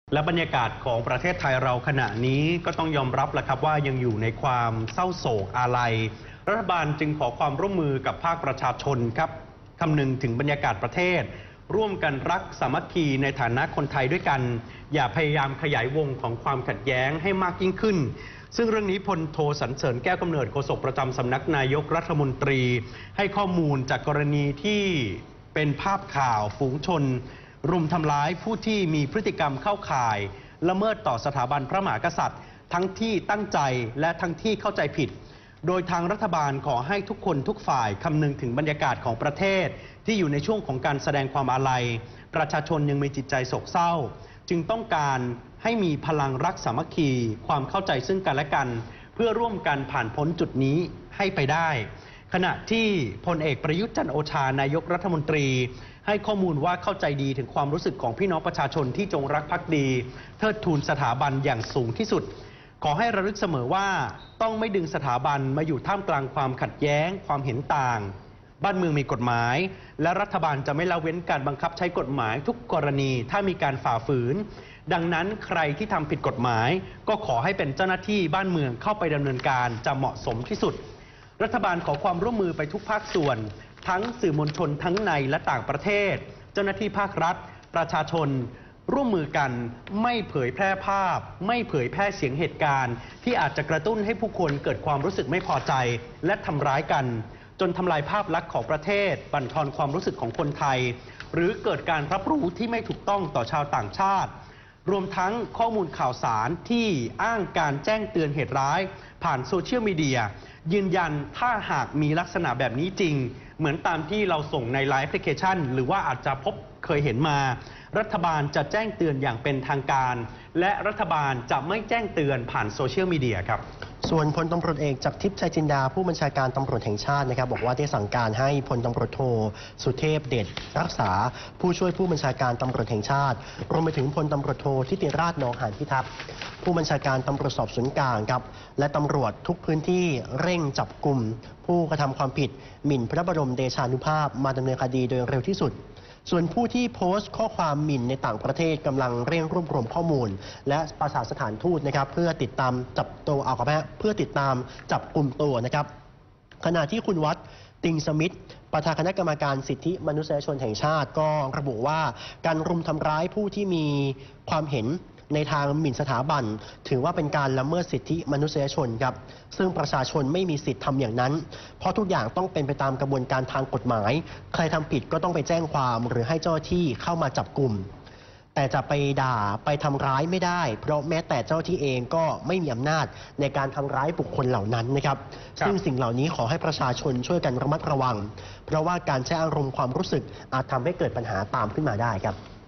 และบรรยากาศของประเทศไทยเราขณะนี้ก็ต้องยอมรับแหละครับว่ายังอยู่ในความเศร้าโศกอาลัยรัฐบาลจึงขอความร่วมมือกับภาคประชาชนครับคำนึงถึงบรรยากาศประเทศร่วมกันรักสามัคคีในฐานะคนไทยด้วยกันอย่าพยายามขยายวงของความขัดแย้งให้มากยิ่งขึ้นซึ่งเรื่องนี้พลโทสรรเสริญแก้วกำเนิดโฆษกประจำสำนักนายกรัฐมนตรีให้ข้อมูลจากกรณีที่เป็นภาพข่าวฝูงชนรุมทำร้ายผู้ที่มีพฤติกรรมเข้าข่ายละเมิดต่อสถาบันพระมหากษัตริย์ทั้งที่ตั้งใจและทั้งที่เข้าใจผิดโดยทางรัฐบาลขอให้ทุกคนทุกฝ่ายคำนึงถึงบรรยากาศของประเทศที่อยู่ในช่วงของการแสดงความอาลัยประชาชนยังมีจิตใจโศกเศร้าจึงต้องการให้มีพลังรักสามัคคีความเข้าใจซึ่งกันและกันเพื่อร่วมกันผ่านพ้นจุดนี้ให้ไปได้ขณะที่พลเอกประยุทธ์จันทร์โอชานายกรัฐมนตรีให้ข้อมูลว่าเข้าใจดีถึงความรู้สึกของพี่น้องประชาชนที่จงรักภักดีเทิดทูนสถาบันอย่างสูงที่สุดขอให้ระลึกเสมอว่าต้องไม่ดึงสถาบันมาอยู่ท่ามกลางความขัดแย้งความเห็นต่างบ้านเมืองมีกฎหมายและรัฐบาลจะไม่ละเว้นการบังคับใช้กฎหมายทุกกรณีถ้ามีการฝ่าฝืนดังนั้นใครที่ทำผิดกฎหมายก็ขอให้เป็นเจ้าหน้าที่บ้านเมืองเข้าไปดำเนินการจะเหมาะสมที่สุดรัฐบาลขอความร่วมมือไปทุกภาคส่วนทั้งสื่อมวลชนทั้งในและต่างประเทศเจ้าหน้าที่ภาครัฐประชาชนร่วมมือกันไม่เผยแพร่ภาพไม่เผยแพร่เสียงเหตุการณ์ที่อาจจะกระตุ้นให้ผู้คนเกิดความรู้สึกไม่พอใจและทำร้ายกันจนทำลายภาพลักษณ์ของประเทศบั่นทอนความรู้สึกของคนไทยหรือเกิดการรับรู้ที่ไม่ถูกต้องต่อชาวต่างชาติรวมทั้งข้อมูลข่าวสารที่อ้างการแจ้งเตือนเหตุร้ายผ่านโซเชียลมีเดียยืนยันถ้าหากมีลักษณะแบบนี้จริงเหมือนตามที่เราส่งในไลน์แอปพลิเคชันหรือว่าอาจจะเคยเห็นมารัฐบาลจะแจ้งเตือนอย่างเป็นทางการและรัฐบาลจะไม่แจ้งเตือนผ่านโซเชียลมีเดียครับส่วนพลตำรวจเอกจากทิพย์ชัยจินดาผู้บัญชาการตำรวจแห่งชาตินะครับบอกว่าได้สั่งการให้พลตำรวจโทสุเทพเดชรักษาผู้ช่วยผู้บัญชาการตำรวจแห่งชาติรวมไปถึงพลตำรวจโททิติราชนองหานพิทักษ์ผู้บัญชาการตำรวจสอบสวนกลางครับและตำรวจทุกพื้นที่เร่งจับกลุ่มผู้กระทำความผิดหมิ่นพระบรมเดชานุภาพมาดำเนินคดีโดยเร็วที่สุดส่วนผู้ที่โพสต์ข้อความหมิ่นในต่างประเทศกำลังเร่งรวบรวมข้อมูลและประสานสถานทูตนะครับเพื่อติดตามจับตัวเพื่อติดตามจับกลุ่มตัวนะครับขณะที่คุณวัดติงสมิทธิ์ประธานคณะกรรมการสิทธิมนุษยชนแห่งชาติก็ระบุว่าการรุมทำร้ายผู้ที่มีความเห็นในทางหมิ่นสถาบันถือว่าเป็นการละเมิดสิทธิมนุษยชนครับซึ่งประชาชนไม่มีสิทธิ์ทำอย่างนั้นเพราะทุกอย่างต้องเป็นไปตามกระบวนการทางกฎหมายใครทำผิดก็ต้องไปแจ้งความหรือให้เจ้าหน้าที่เข้ามาจับกลุ่มแต่จะไปด่าไปทำร้ายไม่ได้เพราะแม้แต่เจ้าหน้าที่เองก็ไม่มีอำนาจในการทำร้ายบุคคลเหล่านั้นนะครับซึ่งสิ่งเหล่านี้ขอให้ประชาชนช่วยกันระมัดระวังเพราะว่าการใช้อารมณ์ความรู้สึกอาจทำให้เกิดปัญหาตามขึ้นมาได้ครับ